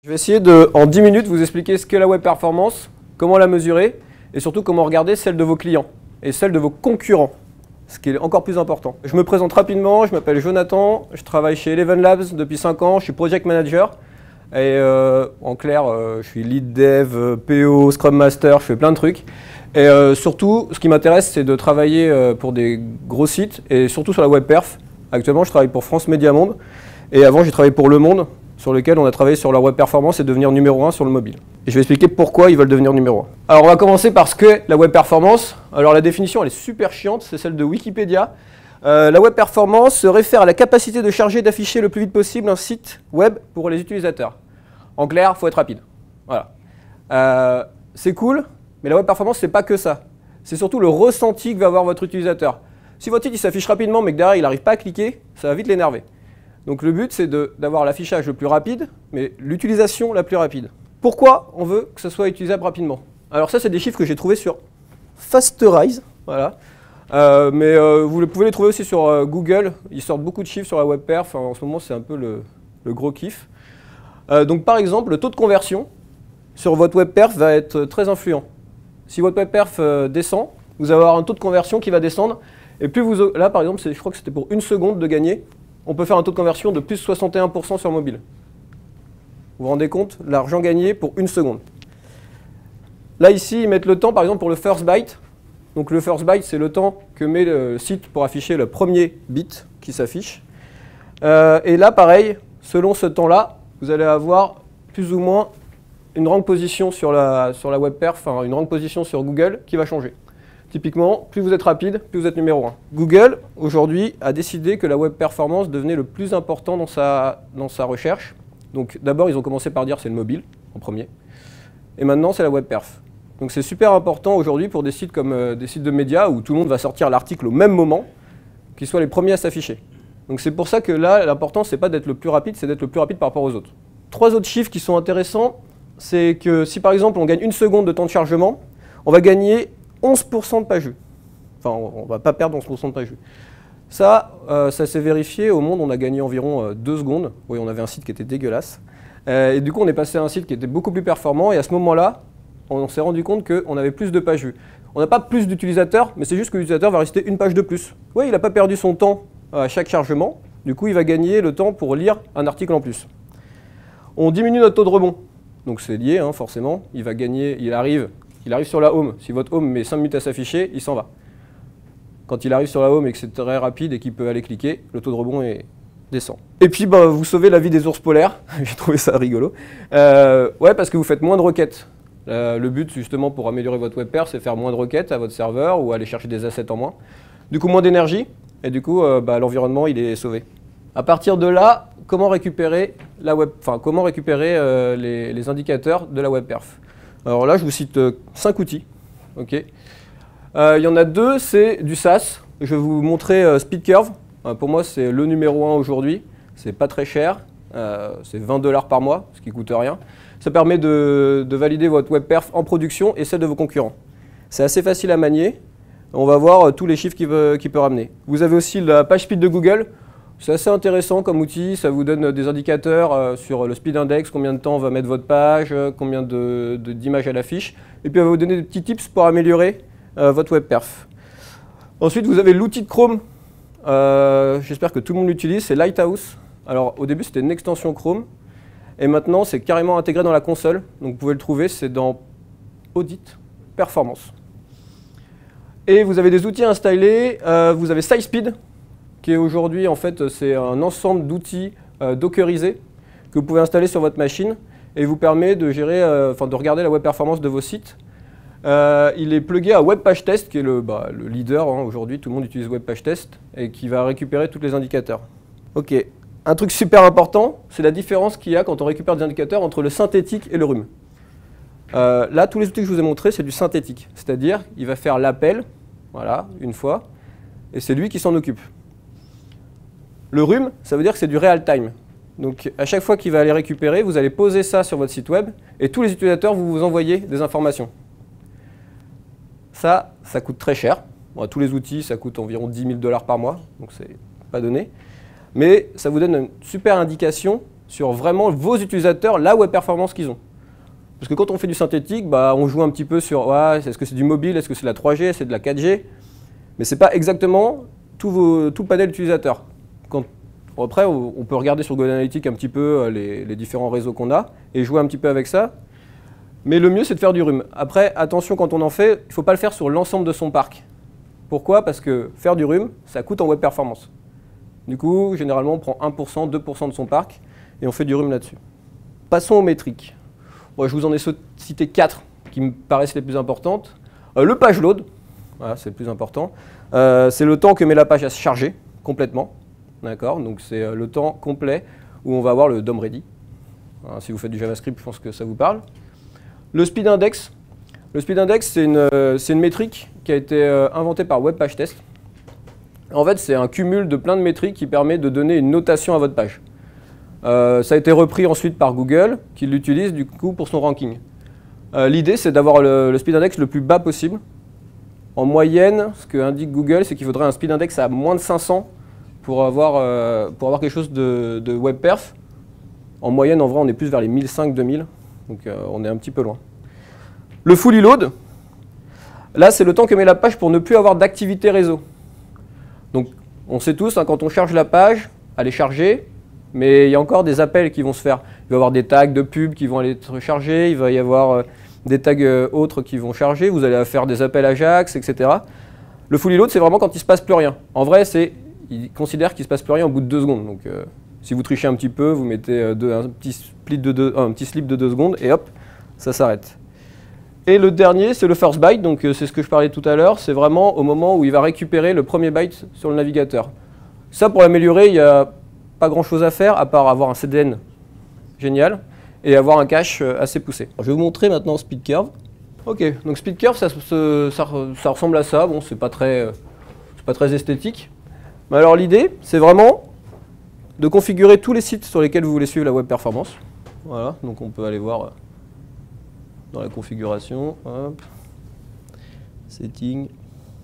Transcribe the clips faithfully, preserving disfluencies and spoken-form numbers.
Je vais essayer de, en dix minutes, vous expliquer ce qu'est la web performance, comment la mesurer et surtout comment regarder celle de vos clients et celle de vos concurrents, ce qui est encore plus important. Je me présente rapidement, je m'appelle Jonathan, je travaille chez Eleven Labs depuis cinq ans, je suis Project Manager et euh, en clair, euh, je suis Lead Dev, P O, Scrum Master, je fais plein de trucs. Et euh, surtout, ce qui m'intéresse, c'est de travailler euh, pour des gros sites et surtout sur la web perf. Actuellement, je travaille pour France Média Monde et avant, j'ai travaillé pour Le Monde, sur lequel on a travaillé sur la web performance et devenir numéro un sur le mobile. Et je vais expliquer pourquoi ils veulent devenir numéro un. Alors on va commencer par ce qu'est la web performance. Alors la définition elle est super chiante, c'est celle de Wikipédia. Euh, la web performance se réfère à la capacité de charger et d'afficher le plus vite possible un site web pour les utilisateurs. En clair, il faut être rapide. Voilà. Euh, c'est cool, mais la web performance c'est pas que ça. C'est surtout le ressenti que va avoir votre utilisateur. Si votre site il s'affiche rapidement mais que derrière il n'arrive pas à cliquer, ça va vite l'énerver. Donc le but, c'est d'avoir l'affichage le plus rapide, mais l'utilisation la plus rapide. Pourquoi on veut que ce soit utilisable rapidement? Alors ça, c'est des chiffres que j'ai trouvés sur Fasterize, voilà. Euh, mais euh, vous pouvez les trouver aussi sur euh, Google. Ils sortent beaucoup de chiffres sur la web perf. Enfin, en ce moment, c'est un peu le, le gros kiff. Euh, donc par exemple, le taux de conversion sur votre web perf va être très influent. Si votre web perf euh, descend, vous allez avoir un taux de conversion qui va descendre. Et plus vous... Là, par exemple, je crois que c'était pour une seconde de gagner. On peut faire un taux de conversion de plus soixante et un pour cent sur mobile. Vous vous rendez compte? L'argent gagné pour une seconde. Là, ici, ils mettent le temps, par exemple, pour le first byte. Donc le first byte, c'est le temps que met le site pour afficher le premier bit qui s'affiche. Euh, et là, pareil, selon ce temps-là, vous allez avoir plus ou moins une rank position sur la, sur la web perf, enfin une rank position sur Google qui va changer. Typiquement, plus vous êtes rapide, plus vous êtes numéro un. Google, aujourd'hui, a décidé que la web performance devenait le plus important dans sa, dans sa recherche. Donc d'abord, ils ont commencé par dire c'est le mobile, en premier. Et maintenant, c'est la web perf. Donc c'est super important aujourd'hui pour des sites comme euh, des sites de médias où tout le monde va sortir l'article au même moment, qu'ils soient les premiers à s'afficher. Donc c'est pour ça que là, l'important, c'est pas d'être le plus rapide, c'est d'être le plus rapide par rapport aux autres. Trois autres chiffres qui sont intéressants, c'est que si par exemple, on gagne une seconde de temps de chargement, on va gagner onze pour cent de page vue. Enfin, on ne va pas perdre onze pour cent de page vue. Ça, euh, ça s'est vérifié. Au Monde, on a gagné environ euh, deux secondes. Oui, on avait un site qui était dégueulasse. Euh, et du coup, on est passé à un site qui était beaucoup plus performant. Et à ce moment-là, on s'est rendu compte qu'on avait plus de pages vues. On n'a pas plus d'utilisateurs, mais c'est juste que l'utilisateur va rester une page de plus. Oui, il n'a pas perdu son temps à chaque chargement. Du coup, il va gagner le temps pour lire un article en plus. On diminue notre taux de rebond. Donc c'est lié, hein, forcément. Il va gagner, il arrive... Il arrive sur la home, si votre home met cinq minutes à s'afficher, il s'en va. Quand il arrive sur la home et que c'est très rapide et qu'il peut aller cliquer, le taux de rebond est descend. Et puis bah, vous sauvez la vie des ours polaires, j'ai trouvé ça rigolo. Euh, ouais, parce que vous faites moins de requêtes. Euh, le but justement pour améliorer votre web perf, c'est faire moins de requêtes à votre serveur ou aller chercher des assets en moins. Du coup moins d'énergie et du coup euh, bah, l'environnement il est sauvé. À partir de là, comment récupérer, la web, enfin, comment récupérer euh, les, les indicateurs de la web perf? Alors là, je vous cite euh, cinq outils. Okay. Euh, il y en a deux, c'est du SaaS. Je vais vous montrer euh, SpeedCurve. Euh, pour moi, c'est le numéro un aujourd'hui. C'est pas très cher. Euh, c'est vingt dollars par mois, ce qui coûte rien. Ça permet de, de valider votre web perf en production et celle de vos concurrents. C'est assez facile à manier. On va voir euh, tous les chiffres qu'il peut, qu'il peut ramener. Vous avez aussi la page speed de Google. C'est assez intéressant comme outil, ça vous donne des indicateurs euh, sur le speed index, combien de temps va mettre votre page, euh, combien de, de, d'images elle affiche, et puis elle va vous donner des petits tips pour améliorer euh, votre web perf. Ensuite, vous avez l'outil de Chrome, euh, j'espère que tout le monde l'utilise, c'est Lighthouse. Alors au début c'était une extension Chrome, et maintenant c'est carrément intégré dans la console, donc vous pouvez le trouver, c'est dans Audit, Performance. Et vous avez des outils à installer, euh, vous avez SciSpeed, qui est aujourd'hui, en fait, c'est un ensemble d'outils euh, dockerisés que vous pouvez installer sur votre machine et vous permet de gérer, euh, enfin de regarder la web performance de vos sites. Euh, il est plugué à WebPageTest, qui est le, bah, le leader hein, aujourd'hui, tout le monde utilise WebPageTest et qui va récupérer tous les indicateurs. Ok, un truc super important, c'est la différence qu'il y a quand on récupère des indicateurs entre le synthétique et le R U M. Euh, là, tous les outils que je vous ai montrés, c'est du synthétique, c'est-à-dire il va faire l'appel, voilà, une fois, et c'est lui qui s'en occupe. Le R U M, ça veut dire que c'est du real time. Donc à chaque fois qu'il va aller récupérer, vous allez poser ça sur votre site web et tous les utilisateurs vous vous envoyer des informations. Ça, ça coûte très cher. Bon, tous les outils, ça coûte environ dix mille dollars par mois, donc c'est pas donné. Mais ça vous donne une super indication sur vraiment vos utilisateurs, la web performance qu'ils ont. Parce que quand on fait du synthétique, bah, on joue un petit peu sur ouais, est-ce que c'est du mobile, est-ce que c'est de la trois G, c'est de la quatre G, mais ce n'est pas exactement tout, vos, tout le panel utilisateur. Quand, après, on peut regarder sur Google Analytics un petit peu les, les différents réseaux qu'on a et jouer un petit peu avec ça. Mais le mieux, c'est de faire du R U M. Après, attention, quand on en fait, il ne faut pas le faire sur l'ensemble de son parc. Pourquoi? Parce que faire du R U M, ça coûte en web performance. Du coup, généralement, on prend un pour cent, deux pour cent de son parc et on fait du R U M là-dessus. Passons aux métriques. Bon, je vous en ai cité quatre qui me paraissent les plus importantes. Euh, le page load, voilà, c'est le plus important. Euh, c'est le temps que met la page à se charger complètement. D'accord, donc c'est euh, le temps complet où on va avoir le D O M ready. Hein, si vous faites du JavaScript, je pense que ça vous parle. Le speed index. Le speed index, c'est une, euh, c'est une métrique qui a été euh, inventée par Web Page Test. En fait, c'est un cumul de plein de métriques qui permet de donner une notation à votre page. Euh, ça a été repris ensuite par Google, qui l'utilise du coup pour son ranking. Euh, L'idée, c'est d'avoir le, le speed index le plus bas possible. En moyenne, ce que indique Google, c'est qu'il faudrait un speed index à moins de cinq cents pour avoir, euh, pour avoir quelque chose de, de web perf. En moyenne, en vrai, on est plus vers les mille cinq cents deux mille, donc euh, on est un petit peu loin. Le fully load, là, c'est le temps que met la page pour ne plus avoir d'activité réseau. Donc, on sait tous, hein, quand on charge la page, elle est chargée, mais il y a encore des appels qui vont se faire. Il va y avoir des tags de pub qui vont aller être chargés, il va y avoir euh, des tags euh, autres qui vont charger, vous allez faire des appels Ajax, et cetera. Le fully load, c'est vraiment quand il ne se passe plus rien. En vrai, c'est, il considère qu'il ne se passe plus rien au bout de deux secondes. Donc, euh, si vous trichez un petit peu, vous mettez euh, deux, un, petit split de deux, un petit slip de deux secondes et hop, ça s'arrête. Et le dernier, c'est le first byte, donc euh, c'est ce que je parlais tout à l'heure, c'est vraiment au moment où il va récupérer le premier byte sur le navigateur. Ça, pour l'améliorer, il n'y a pas grand chose à faire, à part avoir un C D N génial et avoir un cache assez poussé. Alors, je vais vous montrer maintenant Speed Curve. Ok, donc Speed Curve, ça, ça, ça, ça ressemble à ça, bon, c'est pas très, c'est pas très esthétique. Mais alors l'idée, c'est vraiment de configurer tous les sites sur lesquels vous voulez suivre la web performance. Voilà, donc on peut aller voir dans la configuration, hop, setting.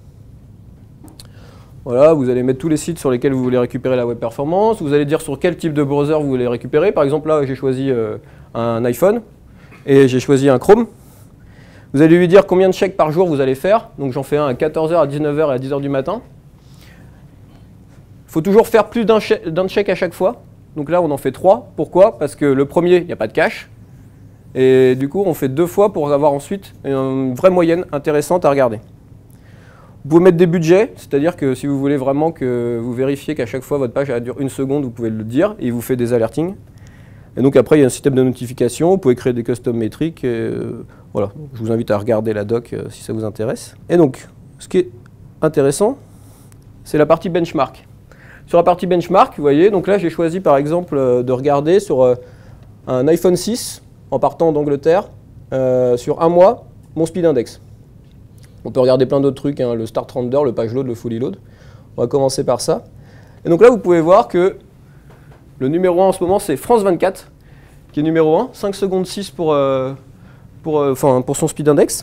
Voilà, vous allez mettre tous les sites sur lesquels vous voulez récupérer la web performance. Vous allez dire sur quel type de browser vous voulez récupérer. Par exemple, là, j'ai choisi euh, un iPhone et j'ai choisi un Chrome. Vous allez lui dire combien de checks par jour vous allez faire. Donc, j'en fais un à quatorze heures, à dix-neuf heures et à dix heures du matin. Il faut toujours faire plus d'un check, d'un check à chaque fois. Donc là, on en fait trois. Pourquoi? Parce que le premier, il n'y a pas de cache. Et du coup, on fait deux fois pour avoir ensuite une vraie moyenne intéressante à regarder. Vous pouvez mettre des budgets, c'est-à-dire que si vous voulez vraiment que vous vérifiez qu'à chaque fois votre page elle dure une seconde, vous pouvez le dire et il vous fait des alertings. Et donc après, il y a un système de notification, vous pouvez créer des custom métriques. Et, euh, voilà, je vous invite à regarder la doc euh, si ça vous intéresse. Et donc, ce qui est intéressant, c'est la partie benchmark. Sur la partie benchmark, vous voyez, donc là j'ai choisi par exemple euh, de regarder sur euh, un iPhone six en partant d'Angleterre, euh, sur un mois, mon speed index. On peut regarder plein d'autres trucs, hein, le start render, le page load, le fully load. On va commencer par ça. Et donc là, vous pouvez voir que le numéro un en ce moment, c'est France vingt-quatre, qui est numéro un, cinq secondes six pour, euh, pour, euh, enfin, pour son speed index,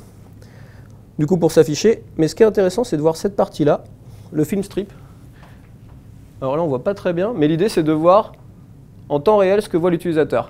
du coup pour s'afficher. Mais ce qui est intéressant, c'est de voir cette partie-là, le film strip. Alors là, on ne voit pas très bien, mais l'idée, c'est de voir en temps réel ce que voit l'utilisateur.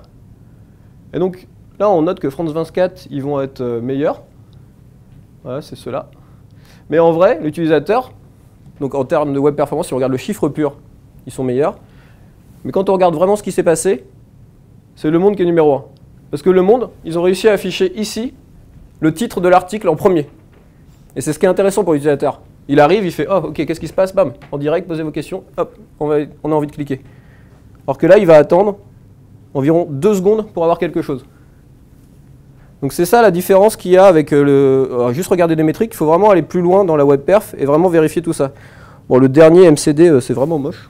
Et donc là, on note que France vingt-quatre, ils vont être euh, meilleurs. Voilà, c'est cela. Mais en vrai, l'utilisateur, donc en termes de web performance, si on regarde le chiffre pur, ils sont meilleurs. Mais quand on regarde vraiment ce qui s'est passé, c'est Le Monde qui est numéro un. Parce que Le Monde, ils ont réussi à afficher ici le titre de l'article en premier. Et c'est ce qui est intéressant pour l'utilisateur. Il arrive, il fait « Oh, ok, qu'est-ce qui se passe ?» Bam, en direct, posez vos questions, hop, on, va, on a envie de cliquer. Alors que là, il va attendre environ deux secondes pour avoir quelque chose. Donc c'est ça la différence qu'il y a avec le... Alors, juste regarder les métriques, il faut vraiment aller plus loin dans la web perf et vraiment vérifier tout ça. Bon, le dernier M C D, euh, c'est vraiment moche.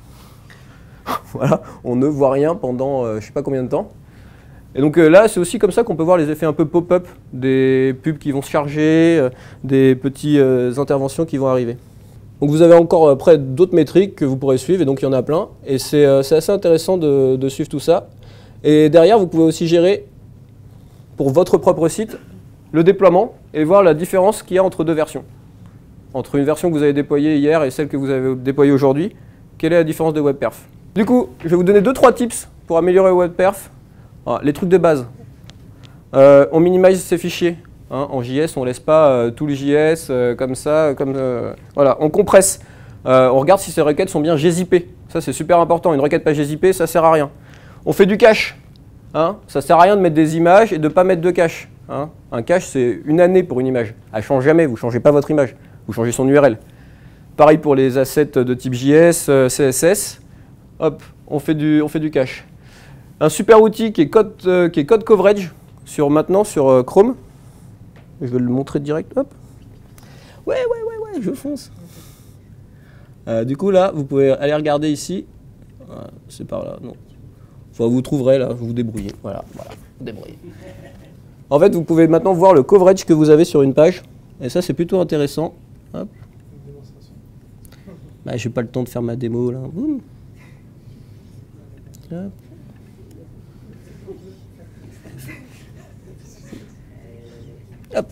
Voilà, on ne voit rien pendant euh, je ne sais pas combien de temps. Et donc euh, là, c'est aussi comme ça qu'on peut voir les effets un peu pop-up, des pubs qui vont se charger, euh, des petites euh, interventions qui vont arriver. Donc vous avez encore après d'autres métriques que vous pourrez suivre, et donc il y en a plein. Et c'est euh, assez intéressant de, de suivre tout ça. Et derrière, vous pouvez aussi gérer, pour votre propre site, le déploiement et voir la différence qu'il y a entre deux versions. Entre une version que vous avez déployée hier et celle que vous avez déployée aujourd'hui, quelle est la différence de web perf? Du coup, je vais vous donner deux trois tips pour améliorer le web perf, alors, les trucs de base. Euh, on minimise ses fichiers. Hein, en J S, on ne laisse pas euh, tout le J S euh, comme ça. Comme, euh, voilà, on compresse. Euh, on regarde si ces requêtes sont bien gzippées. Ça, c'est super important. Une requête pas gzippée, ça ne sert à rien. On fait du cache. Hein, ça ne sert à rien de mettre des images et de ne pas mettre de cache. Hein. Un cache, c'est une année pour une image. Elle ne change jamais. Vous ne changez pas votre image. Vous changez son U R L. Pareil pour les assets de type J S, euh, C S S. Hop, on fait du, on fait du cache. Un super outil qui est code, euh, qui est code coverage sur, maintenant sur euh, Chrome. Je vais le montrer direct. Hop. Ouais, ouais, ouais, ouais, je fonce. Euh, du coup, là, vous pouvez aller regarder ici. Ah, c'est par là, non. Enfin, vous trouverez là, vous vous débrouillez. Voilà, voilà, vous débrouillez. En fait, vous pouvez maintenant voir le coverage que vous avez sur une page. Et ça, c'est plutôt intéressant. Hop. Bah, j'ai pas le temps de faire ma démo là. Hum. Hop. Hop.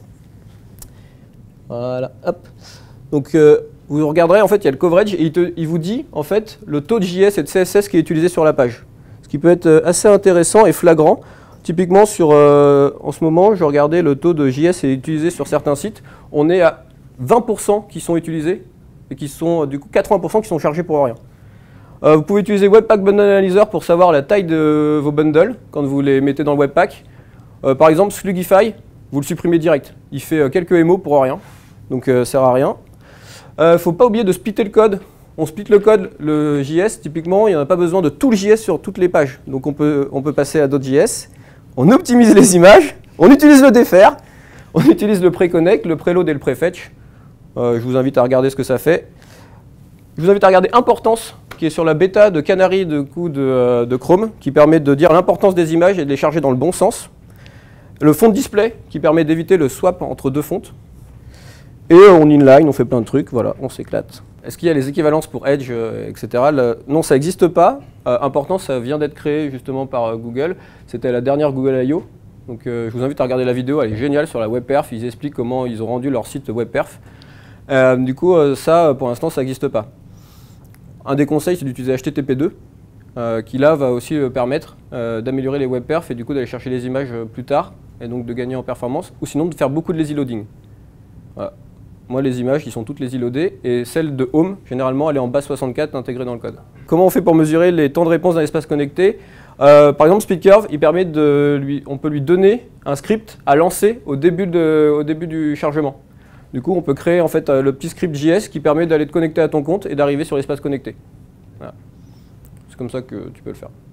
Voilà, hop. Donc euh, vous regarderez, en fait, il y a le coverage et il, te, il vous dit en fait le taux de J S et de C S S qui est utilisé sur la page. Ce qui peut être assez intéressant et flagrant. Typiquement, sur, euh, en ce moment, je regardais le taux de J S est utilisé sur certains sites. On est à vingt pour cent qui sont utilisés et qui sont, du coup, quatre-vingts pour cent qui sont chargés pour rien. Euh, vous pouvez utiliser Webpack Bundle Analyzer pour savoir la taille de vos bundles quand vous les mettez dans le Webpack. Euh, par exemple, Slugify, vous le supprimez direct. Il fait euh, quelques M O pour rien, donc euh, ça sert à rien. Il euh, ne faut pas oublier de splitter le code. On split le code, le J S, typiquement, il n'y en a pas besoin de tout le J S sur toutes les pages. Donc on peut, on peut passer à d'autres J S. On optimise les images, on utilise le defer, on utilise le pre-connect, le preload et le prefetch. Euh, je vous invite à regarder ce que ça fait. Je vous invite à regarder Importance, qui est sur la bêta de Canary de, coup de, euh, de Chrome, qui permet de dire l'importance des images et de les charger dans le bon sens. Le font display, qui permet d'éviter le swap entre deux fontes. Et on inline, on fait plein de trucs, voilà, on s'éclate. Est-ce qu'il y a les équivalences pour Edge, euh, et cetera. Le, non, ça n'existe pas. Euh, important, ça vient d'être créé justement par euh, Google. C'était la dernière Google I O. Donc euh, je vous invite à regarder la vidéo, elle est géniale sur la WebPerf. Ils expliquent comment ils ont rendu leur site WebPerf. Euh, du coup, euh, ça, pour l'instant, ça n'existe pas. Un des conseils, c'est d'utiliser H T T P deux, euh, qui là va aussi euh, permettre euh, d'améliorer les WebPerf et du coup d'aller chercher les images euh, plus tard et donc de gagner en performance, ou sinon de faire beaucoup de lazy loading. Voilà. Moi, les images, ils sont toutes lazy loadées et celle de Home, généralement, elle est en base soixante-quatre intégrée dans le code. Comment on fait pour mesurer les temps de réponse dans l'espace connecté? euh, Par exemple, SpeedCurve, il permet de lui, on peut lui donner un script à lancer au début, de, au début du chargement. Du coup, on peut créer en fait le petit script J S qui permet d'aller te connecter à ton compte et d'arriver sur l'espace connecté. Voilà. C'est comme ça que tu peux le faire.